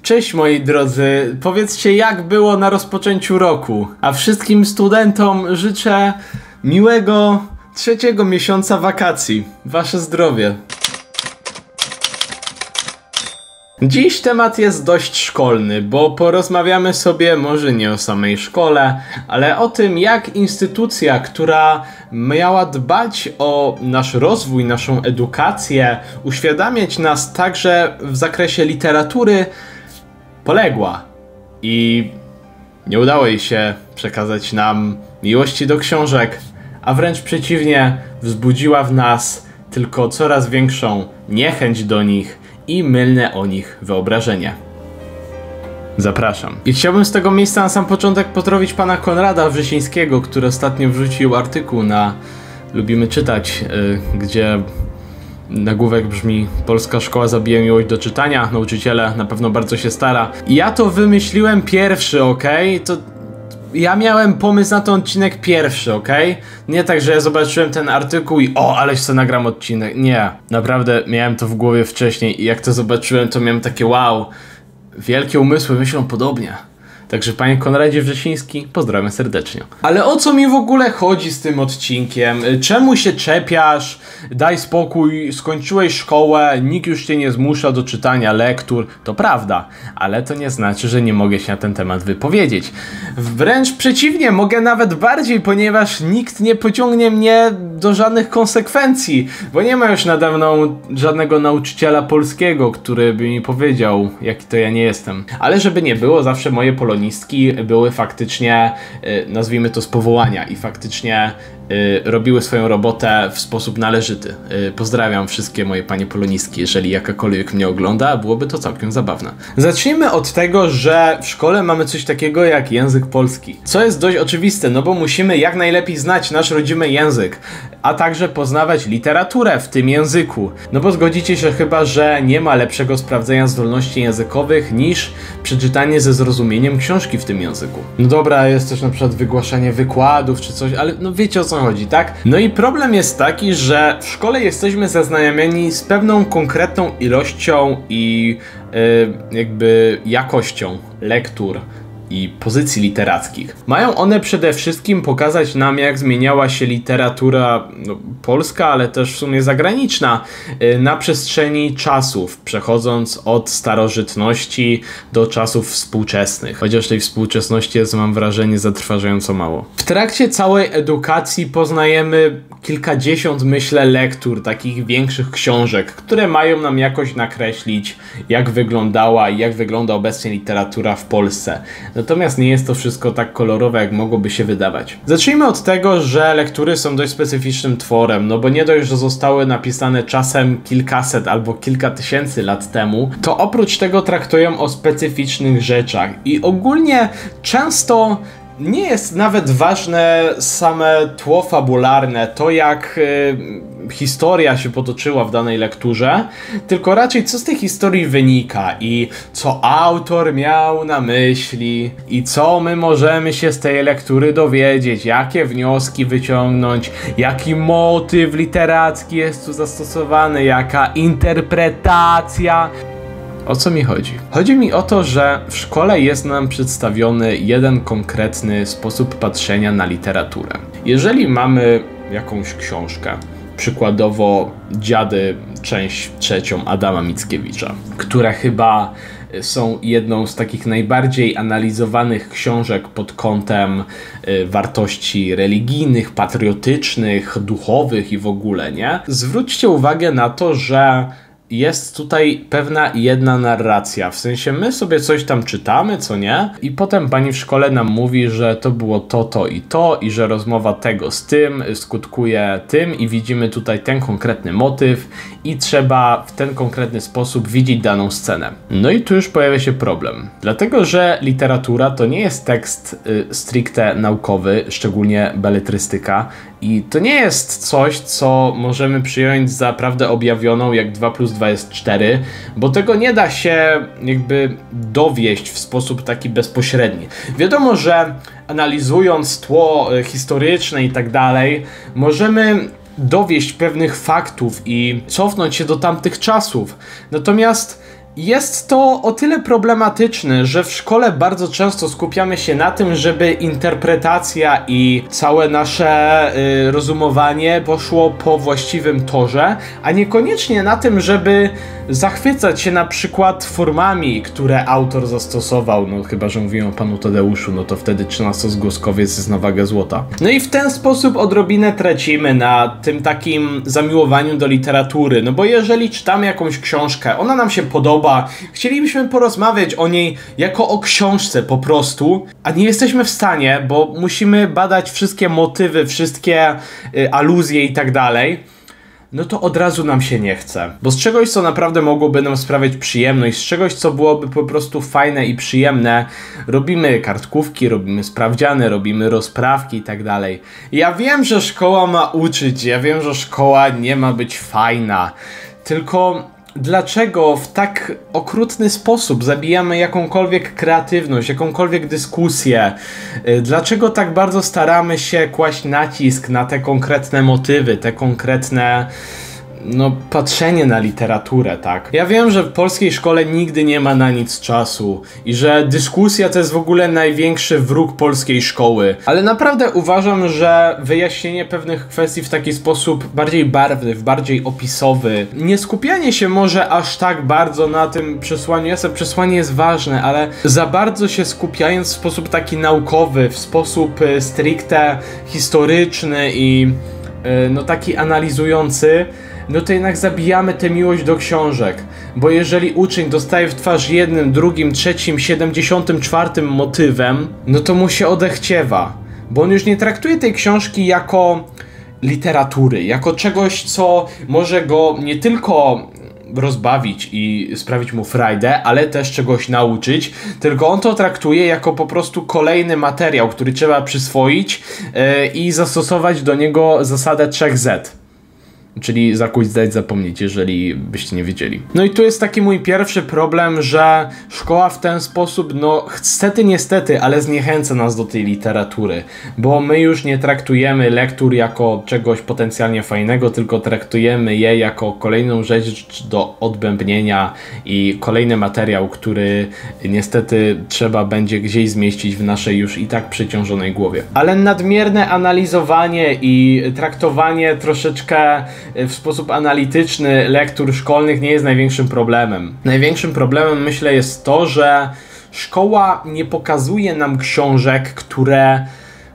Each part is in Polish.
Cześć moi drodzy, powiedzcie jak było na rozpoczęciu roku, a wszystkim studentom życzę miłego trzeciego miesiąca wakacji. Wasze zdrowie. Dziś temat jest dość szkolny, bo porozmawiamy sobie może nie o samej szkole, ale o tym jak instytucja, która miała dbać o nasz rozwój, naszą edukację, uświadamiać nas także w zakresie literatury, poległa i nie udało jej się przekazać nam miłości do książek, a wręcz przeciwnie, wzbudziła w nas tylko coraz większą niechęć do nich i mylne o nich wyobrażenie. Zapraszam. I chciałbym z tego miejsca na sam początek pozdrowić pana Konrada Wrzesińskiego, który ostatnio wrzucił artykuł na Lubimy Czytać, gdzie nagłówek brzmi: Polska szkoła zabija miłość do czytania, nauczyciele na pewno bardzo się stara. I ja to wymyśliłem pierwszy, okej? To ja miałem pomysł na ten odcinek pierwszy, okej? Nie tak, że ja zobaczyłem ten artykuł i aleś co nagram odcinek. Nie, naprawdę miałem to w głowie wcześniej i jak to zobaczyłem, to miałem takie wow, wielkie umysły myślą podobnie. Także panie Konradzie Wrzesiński, pozdrawiam serdecznie. Ale o co mi w ogóle chodzi z tym odcinkiem? Czemu się czepiasz? Daj spokój, skończyłeś szkołę, nikt już cię nie zmusza do czytania lektur. To prawda, ale to nie znaczy, że nie mogę się na ten temat wypowiedzieć. Wręcz przeciwnie, mogę nawet bardziej, ponieważ nikt nie pociągnie mnie do żadnych konsekwencji, bo nie ma już nade mną żadnego nauczyciela polskiego, który by mi powiedział, jaki to ja nie jestem. Ale żeby nie było, zawsze moje polonistki były faktycznie, nazwijmy to, z powołania i faktycznie robiły swoją robotę w sposób należyty. Pozdrawiam wszystkie moje panie polonistki, jeżeli jakakolwiek mnie ogląda, byłoby to całkiem zabawne. Zacznijmy od tego, że w szkole mamy coś takiego jak język polski. Co jest dość oczywiste, no bo musimy jak najlepiej znać nasz rodzimy język, a także poznawać literaturę w tym języku. No bo zgodzicie się chyba, że nie ma lepszego sprawdzenia zdolności językowych niż przeczytanie ze zrozumieniem książki w tym języku. No dobra, jest też na przykład wygłaszanie wykładów czy coś, ale no wiecie o co chodzi, tak? No i problem jest taki, że w szkole jesteśmy zaznajamieni z pewną konkretną ilością i jakby jakością lektur i pozycji literackich. Mają one przede wszystkim pokazać nam, jak zmieniała się literatura polska, ale też w sumie zagraniczna na przestrzeni czasów, przechodząc od starożytności do czasów współczesnych. Chociaż tej współczesności jest, mam wrażenie, zatrważająco mało. W trakcie całej edukacji poznajemy kilkadziesiąt, myślę, lektur, takich większych książek, które mają nam jakoś nakreślić, jak wyglądała i jak wygląda obecnie literatura w Polsce. Natomiast nie jest to wszystko tak kolorowe, jak mogłoby się wydawać. Zacznijmy od tego, że lektury są dość specyficznym tworem, no bo nie dość, że zostały napisane czasem kilkaset albo kilka tysięcy lat temu, to oprócz tego traktują o specyficznych rzeczach i ogólnie często nie jest nawet ważne same tło fabularne, to jak historia się potoczyła w danej lekturze, tylko raczej co z tej historii wynika i co autor miał na myśli i co my możemy się z tej lektury dowiedzieć, jakie wnioski wyciągnąć, jaki motyw literacki jest tu zastosowany, jaka interpretacja. O co mi chodzi? Chodzi mi o to, że w szkole jest nam przedstawiony jeden konkretny sposób patrzenia na literaturę. Jeżeli mamy jakąś książkę, przykładowo Dziady, część trzecią Adama Mickiewicza, które chyba są jedną z takich najbardziej analizowanych książek pod kątem wartości religijnych, patriotycznych, duchowych i w ogóle, nie? Zwróćcie uwagę na to, że jest tutaj pewna jedna narracja, w sensie my sobie coś tam czytamy, co nie? I potem pani w szkole nam mówi, że to było to i że rozmowa tego z tym skutkuje tym i widzimy tutaj ten konkretny motyw i trzeba w ten konkretny sposób widzieć daną scenę. No i tu już pojawia się problem, dlatego że literatura to nie jest tekst stricte naukowy, szczególnie beletrystyka, i to nie jest coś, co możemy przyjąć za prawdę objawioną, jak 2 + 2 jest 4, bo tego nie da się jakby dowieść w sposób taki bezpośredni. Wiadomo, że analizując tło historyczne i tak dalej, możemy dowieść pewnych faktów i cofnąć się do tamtych czasów. Natomiast Jest to o tyle problematyczne, że w szkole bardzo często skupiamy się na tym, żeby interpretacja i całe nasze rozumowanie poszło po właściwym torze, a niekoniecznie na tym, żeby zachwycać się na przykład formami, które autor zastosował, no chyba że mówimy o panu Tadeuszu, no to wtedy 13-zgłoskowiec jest na wagę złota. No i w ten sposób odrobinę tracimy na tym takim zamiłowaniu do literatury, no bo jeżeli czytamy jakąś książkę, ona nam się podoba, chcielibyśmy porozmawiać o niej jako o książce po prostu, a nie jesteśmy w stanie, bo musimy badać wszystkie motywy, wszystkie aluzje i tak dalej, no to od razu nam się nie chce. Bo z czegoś, co naprawdę mogłoby nam sprawiać przyjemność, z czegoś, co byłoby po prostu fajne i przyjemne, robimy kartkówki, robimy sprawdziany, robimy rozprawki i tak dalej. Ja wiem, że szkoła ma uczyć, ja wiem, że szkoła nie ma być fajna, tylko dlaczego w tak okrutny sposób zabijamy jakąkolwiek kreatywność, jakąkolwiek dyskusję? Dlaczego tak bardzo staramy się kłaść nacisk na te konkretne motywy, te konkretne patrzenie na literaturę, tak? Ja wiem, że w polskiej szkole nigdy nie ma na nic czasu i że dyskusja to jest w ogóle największy wróg polskiej szkoły, ale naprawdę uważam, że wyjaśnienie pewnych kwestii w taki sposób bardziej barwny, bardziej opisowy, nie skupianie się może aż tak bardzo na tym przesłaniu, jasne, przesłanie jest ważne, ale za bardzo się skupiając w sposób taki naukowy, w sposób stricte historyczny i taki analizujący, no to jednak zabijamy tę miłość do książek, bo jeżeli uczeń dostaje w twarz jednym, drugim, trzecim, 74 motywem, no to mu się odechciewa, bo on już nie traktuje tej książki jako literatury, jako czegoś, co może go nie tylko rozbawić i sprawić mu frajdę, ale też czegoś nauczyć, tylko on to traktuje jako po prostu kolejny materiał, który trzeba przyswoić i zastosować do niego zasadę 3Z. Czyli zakuć, zdać, zapomnieć, jeżeli byście nie wiedzieli. No i tu jest taki mój pierwszy problem, że szkoła w ten sposób, niestety, ale zniechęca nas do tej literatury, bo my już nie traktujemy lektur jako czegoś potencjalnie fajnego, tylko traktujemy je jako kolejną rzecz do odbębnienia i kolejny materiał, który niestety trzeba będzie gdzieś zmieścić w naszej już i tak przeciążonej głowie. Ale nadmierne analizowanie i traktowanie troszeczkę w sposób analityczny lektur szkolnych nie jest największym problemem. Największym problemem, myślę, jest to, że szkoła nie pokazuje nam książek, które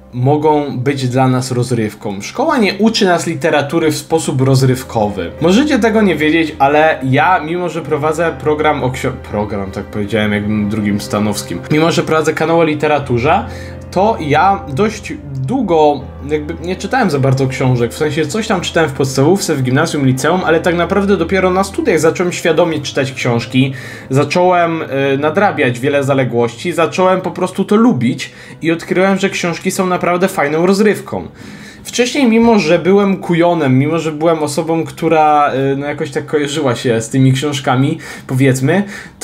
mogą być dla nas rozrywką. Szkoła nie uczy nas literatury w sposób rozrywkowy. Możecie tego nie wiedzieć, ale ja, mimo że prowadzę program, tak powiedziałem, jakbym drugim Stanowskim. Mimo że prowadzę kanał o literaturze, to ja dość długo nie czytałem za bardzo książek, w sensie coś tam czytałem w podstawówce, w gimnazjum, liceum, ale tak naprawdę dopiero na studiach zacząłem świadomie czytać książki, zacząłem nadrabiać wiele zaległości, zacząłem po prostu to lubić i odkryłem, że książki są naprawdę fajną rozrywką. Wcześniej, mimo że byłem kujonem, mimo że byłem osobą, która jakoś tak kojarzyła się z tymi książkami, powiedzmy,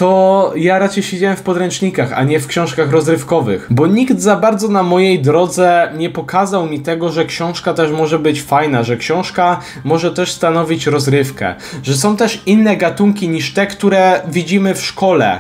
to ja raczej siedziałem w podręcznikach, a nie w książkach rozrywkowych, bo nikt za bardzo na mojej drodze nie pokazał mi tego, że książka też może być fajna, że książka może też stanowić rozrywkę, że są też inne gatunki niż te, które widzimy w szkole.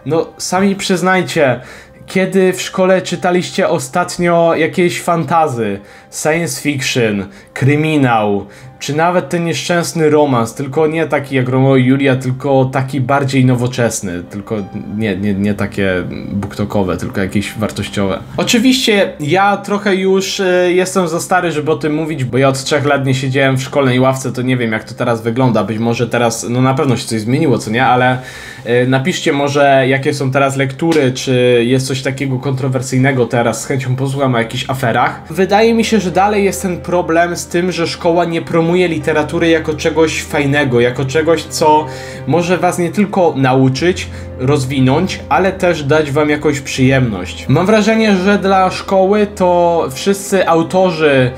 Sami przyznajcie, kiedy w szkole czytaliście ostatnio jakieś fantasy, science fiction, kryminał, czy nawet ten nieszczęsny romans, tylko nie taki jak Romeo i Julia, tylko taki bardziej nowoczesny, tylko nie takie buktokowe, tylko jakieś wartościowe. Oczywiście ja trochę już jestem za stary, żeby o tym mówić, bo ja od 3 lat nie siedziałem w szkolnej ławce, to nie wiem jak to teraz wygląda, być może teraz, na pewno się coś zmieniło, co nie, ale napiszcie może jakie są teraz lektury, czy jest coś takiego kontrowersyjnego teraz, z chęcią posłucham o jakichś aferach. Wydaje mi się, że dalej jest ten problem z tym, że szkoła nie promuje literatury jako czegoś fajnego, jako czegoś, co może was nie tylko nauczyć, rozwinąć, ale też dać wam jakąś przyjemność. Mam wrażenie, że dla szkoły to wszyscy autorzy,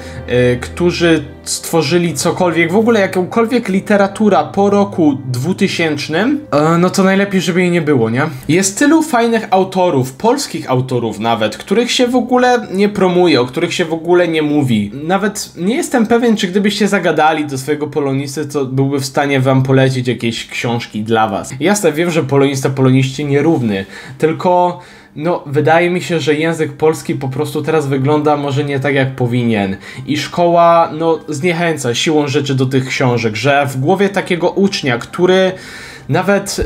którzy stworzyli cokolwiek, w ogóle jakąkolwiek literatura po roku 2000, to najlepiej, żeby jej nie było, nie? Jest tylu fajnych autorów. polskich autorów nawet, których się w ogóle nie promuje, o których się w ogóle nie mówi. Nawet nie jestem pewien, czy gdybyście zagadali do swojego polonisty, to byłby w stanie wam polecić jakieś książki dla was. Jasne, wiem, że polonista poloniście nierówny, tylko no, wydaje mi się, że język polski po prostu teraz wygląda może nie tak jak powinien i szkoła, no, zniechęca siłą rzeczy do tych książek, że w głowie takiego ucznia, który nawet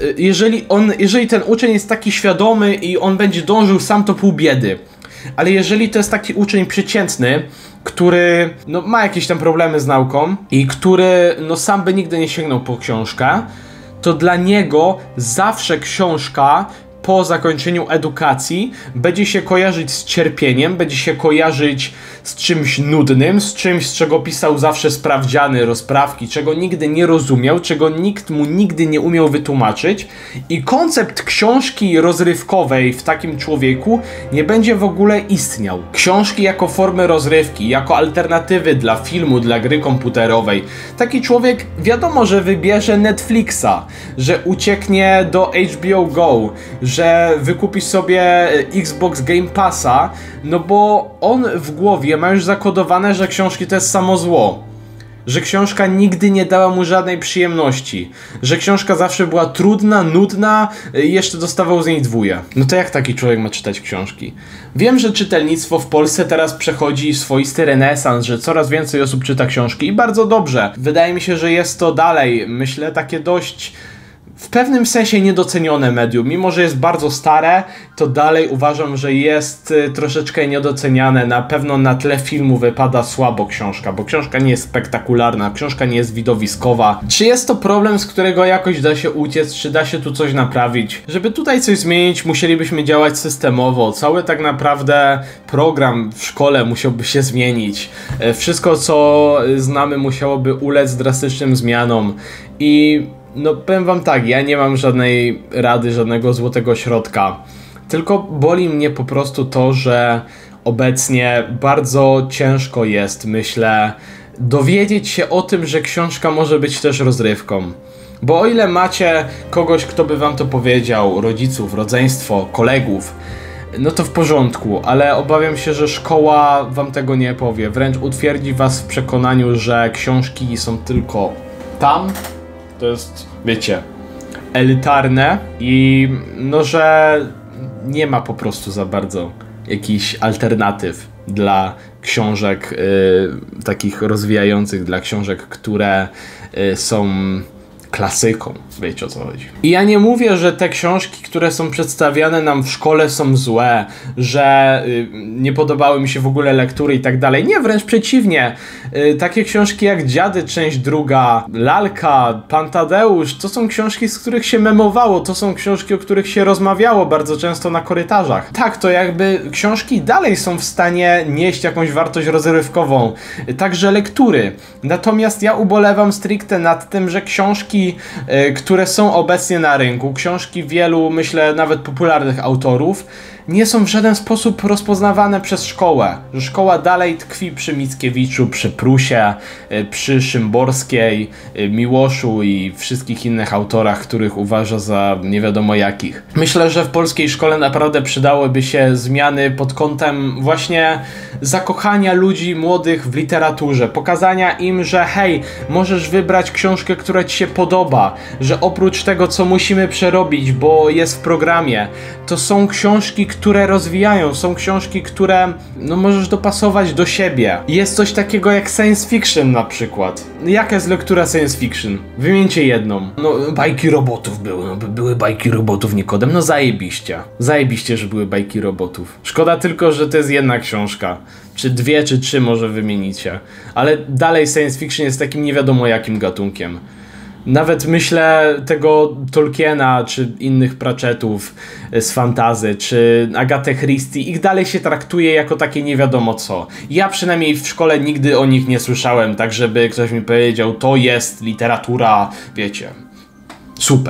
jeżeli ten uczeń jest taki świadomy i on będzie dążył sam, to pół biedy. Ale jeżeli to jest taki uczeń przeciętny, który no, ma jakieś tam problemy z nauką i który no, sam by nigdy nie sięgnął po książkę, to dla niego zawsze książka po zakończeniu edukacji będzie się kojarzyć z cierpieniem, będzie się kojarzyć z czymś nudnym, z czymś, z czego pisał zawsze sprawdziany, rozprawki, czego nigdy nie rozumiał, czego nikt mu nigdy nie umiał wytłumaczyć i koncept książki rozrywkowej w takim człowieku nie będzie w ogóle istniał. Książki jako formy rozrywki, jako alternatywy dla filmu, dla gry komputerowej. Taki człowiek wiadomo, że wybierze Netflixa, że ucieknie do HBO Go, że wykupi sobie Xbox Game Passa, no bo on w głowie ma już zakodowane, że książki to jest samo zło. Że książka nigdy nie dała mu żadnej przyjemności. Że książka zawsze była trudna, nudna i jeszcze dostawał z niej dwóje. No to jak taki człowiek ma czytać książki? Wiem, że czytelnictwo w Polsce teraz przechodzi swoisty renesans, że coraz więcej osób czyta książki i bardzo dobrze. Wydaje mi się, że jest to dalej, myślę, takie dość w pewnym sensie niedocenione medium. Mimo że jest bardzo stare, to dalej uważam, że jest troszeczkę niedoceniane. Na pewno na tle filmu wypada słabo książka, bo książka nie jest spektakularna, książka nie jest widowiskowa. Czy jest to problem, z którego jakoś da się uciec, czy da się tu coś naprawić? Żeby tutaj coś zmienić, musielibyśmy działać systemowo. Cały tak naprawdę program w szkole musiałby się zmienić. Wszystko, co znamy, musiałoby ulec drastycznym zmianom. I no powiem wam tak, ja nie mam żadnej rady, żadnego złotego środka. Tylko boli mnie po prostu to, że obecnie bardzo ciężko jest, myślę, dowiedzieć się o tym, że książka może być też rozrywką. Bo o ile macie kogoś, kto by wam to powiedział, rodziców, rodzeństwo, kolegów, no to w porządku, ale obawiam się, że szkoła wam tego nie powie. Wręcz utwierdzi was w przekonaniu, że książki są tylko tam. To jest, wiecie, elitarne i no, że nie ma po prostu za bardzo jakichś alternatyw dla książek takich rozwijających, dla książek, które są klasyką, wiecie o co chodzi. I ja nie mówię, że te książki, które są przedstawiane nam w szkole są złe, że nie podobały mi się w ogóle lektury i tak dalej. Nie, wręcz przeciwnie. Takie książki jak Dziady, część druga, Lalka, Pan Tadeusz, to są książki, z których się memowało, to są książki, o których się rozmawiało bardzo często na korytarzach. Tak, to jakby książki dalej są w stanie nieść jakąś wartość rozrywkową, także lektury. Natomiast ja ubolewam stricte nad tym, że książki, które są obecnie na rynku, książki wielu, myślę, nawet popularnych autorów, nie są w żaden sposób rozpoznawane przez szkołę. Że szkoła dalej tkwi przy Mickiewiczu, przy Prusie, przy Szymborskiej, Miłoszu i wszystkich innych autorach, których uważa za nie wiadomo jakich. Myślę, że w polskiej szkole naprawdę przydałyby się zmiany pod kątem właśnie zakochania ludzi młodych w literaturze. Pokazania im, że hej, możesz wybrać książkę, która ci się podoba. Że oprócz tego, co musimy przerobić, bo jest w programie, to są książki, które rozwijają, są książki, które no możesz dopasować do siebie. Jest coś takiego jak science fiction na przykład. Jaka jest lektura science fiction? Wymieńcie jedną. No bajki robotów były, no były bajki robotów Nikodem, no zajebiście. Zajebiście, że były bajki robotów. Szkoda tylko, że to jest jedna książka. Czy dwie, czy trzy może wymienicie. Ale dalej science fiction jest takim nie wiadomo jakim gatunkiem. Nawet myślę tego Tolkiena, czy innych Pratchettów z fantasy, czy Agatę Christie, ich dalej się traktuje jako takie nie wiadomo co. Ja przynajmniej w szkole nigdy o nich nie słyszałem, tak żeby ktoś mi powiedział, to jest literatura, wiecie, super.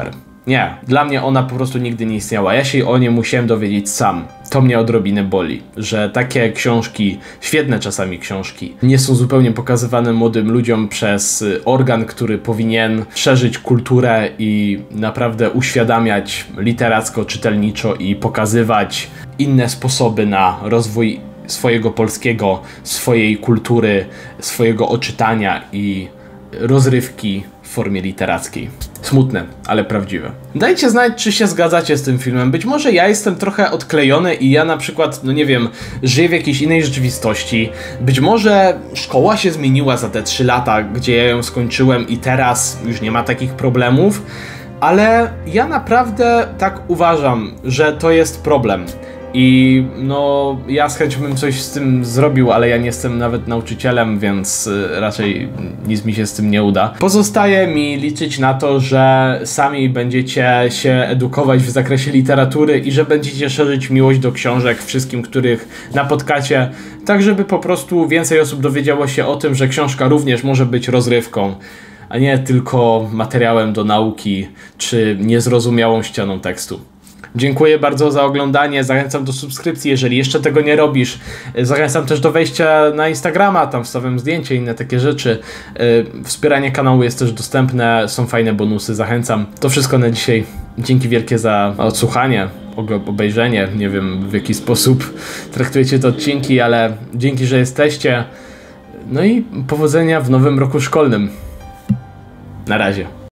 Nie, dla mnie ona po prostu nigdy nie istniała. Ja się o niej musiałem dowiedzieć sam. To mnie odrobinę boli, że takie książki, świetne czasami książki, nie są zupełnie pokazywane młodym ludziom przez organ, który powinien szerzyć kulturę i naprawdę uświadamiać literacko, czytelniczo i pokazywać inne sposoby na rozwój swojego polskiego, swojej kultury, swojego odczytania i rozrywki w formie literackiej. Smutne, ale prawdziwe. Dajcie znać, czy się zgadzacie z tym filmem. Być może ja jestem trochę odklejony i ja na przykład, no nie wiem, żyję w jakiejś innej rzeczywistości. Być może szkoła się zmieniła za te 3 lata, gdzie ja ją skończyłem i teraz już nie ma takich problemów, ale ja naprawdę tak uważam, że to jest problem. I no, ja z chęcią bym coś z tym zrobił, ale ja nie jestem nawet nauczycielem, więc raczej nic mi się z tym nie uda. Pozostaje mi liczyć na to, że sami będziecie się edukować w zakresie literatury i że będziecie szerzyć miłość do książek wszystkim, których napotkacie, tak żeby po prostu więcej osób dowiedziało się o tym, że książka również może być rozrywką, a nie tylko materiałem do nauki czy niezrozumiałą ścianą tekstu. Dziękuję bardzo za oglądanie, zachęcam do subskrypcji, jeżeli jeszcze tego nie robisz. Zachęcam też do wejścia na Instagrama, tam wstawiam zdjęcia i inne takie rzeczy. Wspieranie kanału jest też dostępne, są fajne bonusy, zachęcam. To wszystko na dzisiaj. Dzięki wielkie za odsłuchanie, obejrzenie, nie wiem w jaki sposób traktujecie te odcinki, ale dzięki, że jesteście. No i powodzenia w nowym roku szkolnym. Na razie.